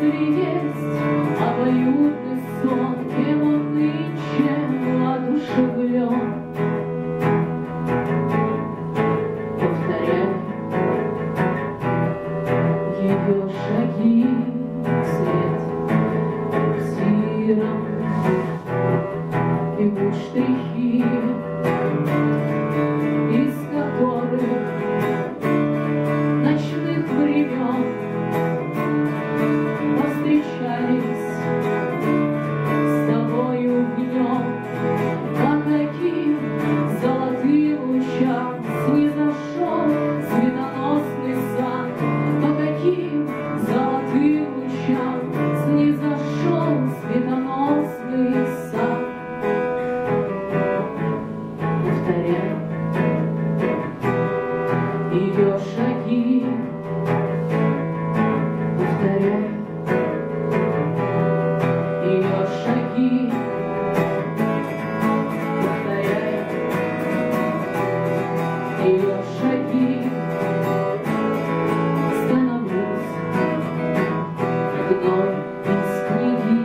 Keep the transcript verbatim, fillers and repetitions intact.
ли есть обоюдный сон, кем он нынче воодушевлен? Повторяй ее шаги вслед буксиром, бегут штрихи, из которых ночных времен повстречались с тобою в днем. По каким золотым лучам снизошел светоносный сад, по каким золотым лучам снизошел светоносный сад. Повторяй ее шаги, повторяй ее шаги, повторяй ее шаги. Становлюсь одной из книги.